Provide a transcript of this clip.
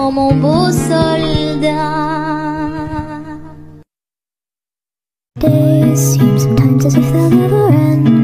mon beau soldat. Days seem sometimes as if they'll never end.